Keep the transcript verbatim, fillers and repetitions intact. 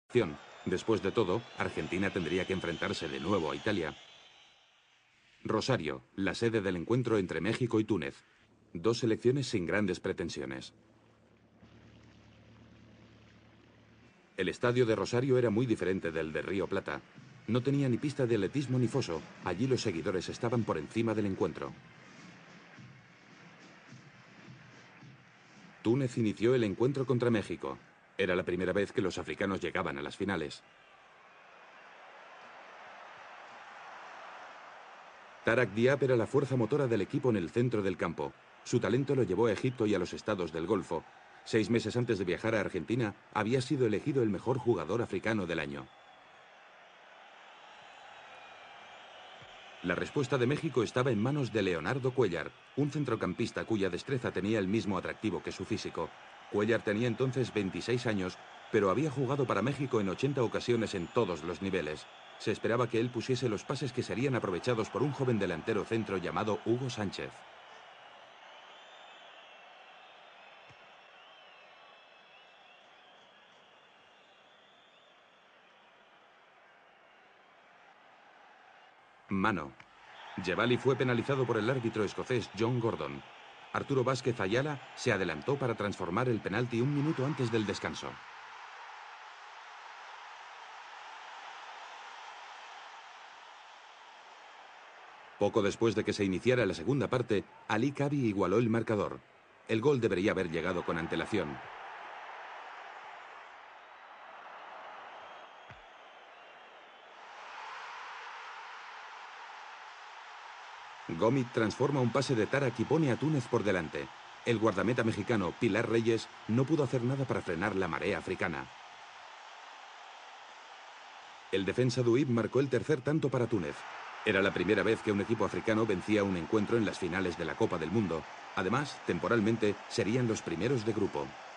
Después de todo, Argentina tendría que enfrentarse de nuevo a Italia. Rosario, la sede del encuentro entre México y Túnez. Dos selecciones sin grandes pretensiones. El estadio de Rosario era muy diferente del de Río Plata. No tenía ni pista de atletismo ni foso. Allí los seguidores estaban por encima del encuentro. Túnez inició el encuentro contra México. Era la primera vez que los africanos llegaban a las finales. Tarak Diab era la fuerza motora del equipo en el centro del campo. Su talento lo llevó a Egipto y a los estados del Golfo. Seis meses antes de viajar a Argentina, había sido elegido el mejor jugador africano del año. La respuesta de México estaba en manos de Leonardo Cuéllar, un centrocampista cuya destreza tenía el mismo atractivo que su físico. Cuéllar tenía entonces veintiséis años, pero había jugado para México en ochenta ocasiones en todos los niveles. Se esperaba que él pusiese los pases que serían aprovechados por un joven delantero centro llamado Hugo Sánchez. Mano. Jebali fue penalizado por el árbitro escocés John Gordon. Arturo Vázquez Ayala se adelantó para transformar el penalti un minuto antes del descanso. Poco después de que se iniciara la segunda parte, Ali Kabi igualó el marcador. El gol debería haber llegado con antelación. Gómez transforma un pase de Tarak y pone a Túnez por delante. El guardameta mexicano Pilar Reyes no pudo hacer nada para frenar la marea africana. El defensa Duib marcó el tercer tanto para Túnez. Era la primera vez que un equipo africano vencía un encuentro en las finales de la Copa del Mundo. Además, temporalmente, serían los primeros de grupo.